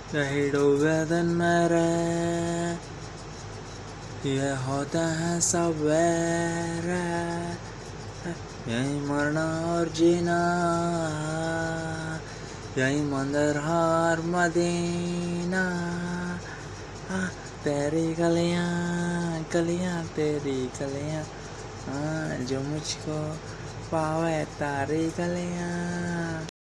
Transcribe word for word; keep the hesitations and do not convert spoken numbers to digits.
यही डूबेदन मेरे ये होता है सवेरे, यही मरना और जीना, यही मंदिर हर मदीना। हाँ, तेरी गलियाँ गलियाँ तेरी गलियाँ, हाँ जो मुझको पावे तारी गलियाँ।